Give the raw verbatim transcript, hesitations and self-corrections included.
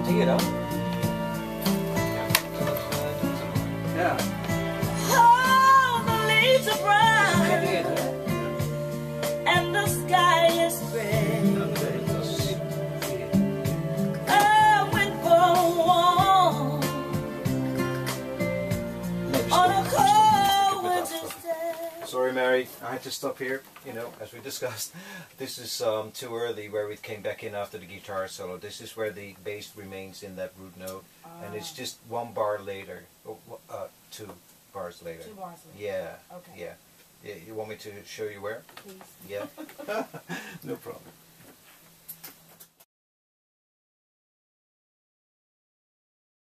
want to hear that. Ja. Oh, the leaves are brown Ken je het, hè? and the sky is gray. Dat weet ik, dat is... I went for a walk on a cold winter's day. Sorry, Mary, I had to stop here. You know, as we discussed, this is um, too early where we came back in after the guitar solo. This is where the bass remains in that root note, Ah. and it's just one bar later, oh, uh, two bars later. Two bars later. Yeah. Okay. Yeah. Yeah. You want me to show you where? Please. Yeah. No problem.